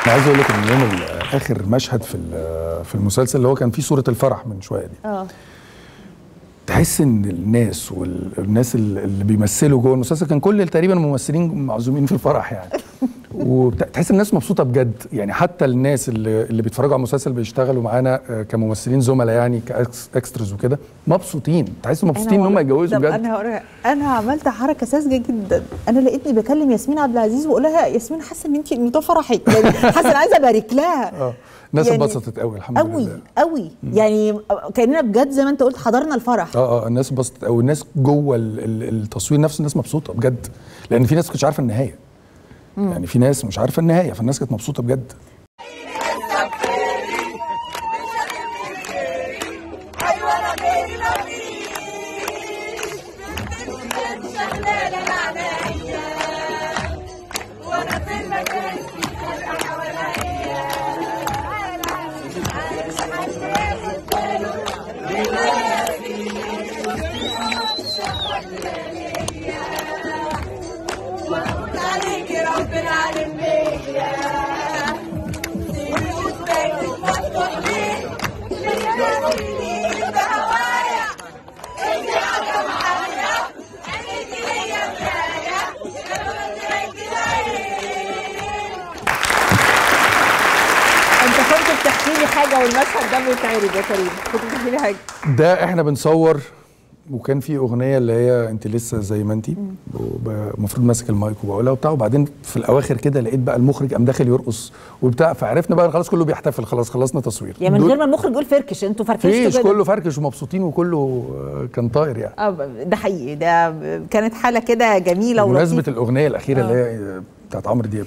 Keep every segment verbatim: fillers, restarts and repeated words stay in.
انا عايز اقول لك ان يوم اخر مشهد في في المسلسل اللي هو كان فيه صوره الفرح من شويه دي، اه تحس ان الناس والناس اللي بيمثلوا جوه المسلسل كان كل تقريبا الممثلين معزومين في الفرح يعني وتحس الناس مبسوطه بجد يعني، حتى الناس اللي, اللي بيتفرجوا على المسلسل بيشتغلوا معانا كممثلين زملاء يعني كاكسترز وكده مبسوطين، تحس مبسوطين ان هم يتجوزوا بجد. انا انا عملت حركه ساذجه جدا، انا لقيتني بكلم ياسمين عبد العزيز وبقول لها ياسمين حاسه ان انت ان ده فرحك يعني، حاسه انا عايزه ابارك لها. اه الناس اتبسطت يعني قوي الحمد قوي لله قوي قوي يعني كاننا بجد زي ما انت قلت حضرنا الفرح. اه اه الناس اتبسطت قوي، الناس جوه التصوير نفسه الناس مبسوطه بجد، لان في ناس ما كانتش عارفه النهايه يعني، في ناس مش عارفه النهايه فالناس كانت مبسوطه بجد. حاجه والمشهد ده بيتعرض يا كريم، كنت بتحكي لي حاجه. ده احنا بنصور وكان في اغنيه اللي هي انت لسه زي ما انت المفروض ماسك المايك وبقولها وبتاع، وبعدين في الاواخر كده لقيت بقى المخرج قام داخل يرقص وبتاع، فعرفنا بقى خلاص كله بيحتفل، خلاص خلصنا تصوير يعني من غير ما المخرج يقول فركش، انتوا فركشتوا كده كله فركش ومبسوطين وكله كان طاير يعني. اه ده حقيقي، ده كانت حاله كده جميله ولطيفه. بمناسبه الاغنيه الاخيره اللي هي بتاعت عمرو دياب،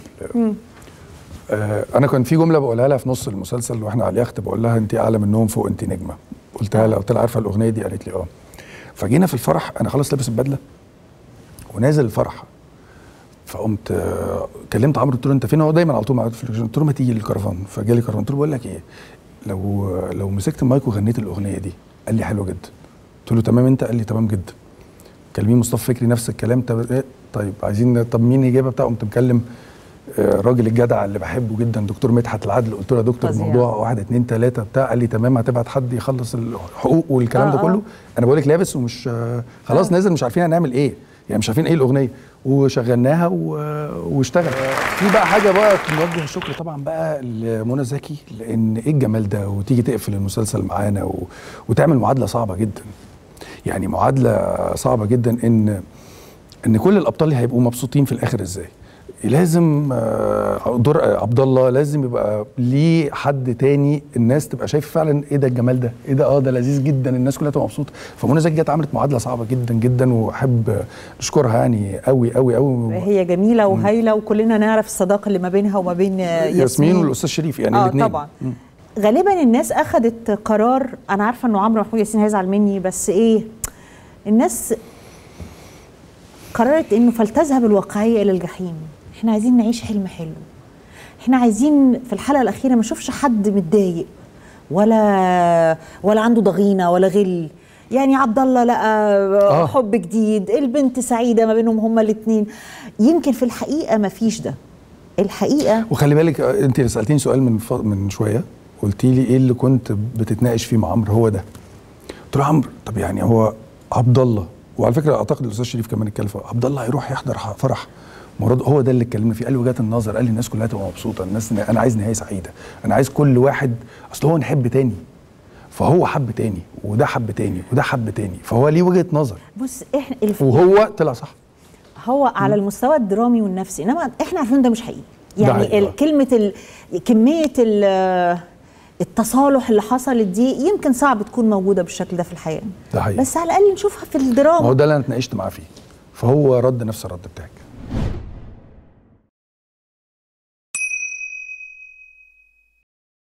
آه انا كان في جمله بقولها لها في نص المسلسل واحنا على اليخت، بقول لها انت اعلى منهم فوق، انت نجمه. قلتها لها، قلت لها عارفه الاغنيه دي؟ قالت لي اه. فجينا في الفرح انا خلاص لابس البدله ونازل الفرح، فقمت آه كلمت عمرو قلت له انت فين؟ هو دايما على طول معايا في التلفزيون، قلت له ما تيجي للكرفان، فجالي الكرفان قلت له بقول لك ايه، لو لو مسكت المايك وغنيت الاغنيه دي. قال لي حلوه جدا. قلت له تمام انت؟ قال لي تمام جدا. كلمين مصطفى فكري نفس الكلام. طيب عايزين، طب مين يجيبها بتاع؟ قمت مكلم الراجل الجدع اللي بحبه جدا دكتور مدحت العدل، قلت له يا دكتور الموضوع واحد اتنين تلاته بتاع، قال لي تمام هتبعت حد يخلص الحقوق والكلام آه ده كله. انا بقول لك لابس ومش خلاص آه. نازل مش عارفين هنعمل ايه يعني، مش عارفين ايه الاغنيه، وشغلناها واشتغل. في بقى حاجه بقى نوجه الشكر طبعا بقى لمنى زكي، لان ايه الجمال ده، وتيجي تقفل المسلسل معانا و... وتعمل معادله صعبه جدا يعني، معادله صعبه جدا ان ان كل الابطال هيبقوا مبسوطين في الاخر ازاي. لازم دور عبد الله لازم يبقى ليه حد تاني، الناس تبقى شايفه فعلا ايه ده الجمال ده، ايه ده اه ده لذيذ جدا، الناس كلها تبقى مبسوطه. فمنى زكي جت عملت معادله صعبه جدا جدا، واحب اشكرها يعني قوي قوي قوي. هي جميله وهايله، وكلنا نعرف الصداقه اللي ما بينها وما بين ياسمين, ياسمين والاستاذ شريف يعني الاثنين. اه طبعا. مم. غالبا الناس اخذت قرار، انا عارفه انه عمرو محمود ياسين هيزعل مني، بس ايه، الناس قررت انه فلتذهب الواقعيه الى الجحيم. احنا عايزين نعيش حلم حلو، احنا عايزين في الحلقه الاخيره ما نشوفش حد متضايق ولا ولا عنده ضغينه ولا غل يعني. عبد الله لقى آه. حب جديد، البنت سعيده ما بينهم هما الاثنين. يمكن في الحقيقه ما فيش ده الحقيقه. وخلي بالك انت سالتيني سؤال من ف... من شويه، قلتي لي ايه اللي كنت بتتناقش فيه مع عمرو؟ هو ده. قلت له عمرو طب يعني هو عبد الله، وعلى فكره اعتقد الاستاذ شريف كمان اتكلم، عبد الله هيروح يحضر فرح مراد، هو ده اللي اتكلمنا فيه. قال لي وجهات النظر، قال لي الناس كلها تبقى مبسوطه، الناس انا عايز نهايه سعيده، انا عايز كل واحد، اصل هو نحب تاني، فهو حب تاني وده حب تاني وده حب تاني، فهو ليه وجهه نظر. بص احنا الف... وهو طلع صح، هو على م. المستوى الدرامي والنفسي، انما احنا عارفين ده مش حقيقي يعني. ال... كلمه ال... كميه ال... التصالح اللي حصلت دي يمكن صعب تكون موجوده بالشكل ده في الحياه، ده حقيقي. بس على الاقل نشوفها في الدراما. ما هو ده اللي انا اتناقشت معاه فيه، فهو رد نفس الرد بتاعك.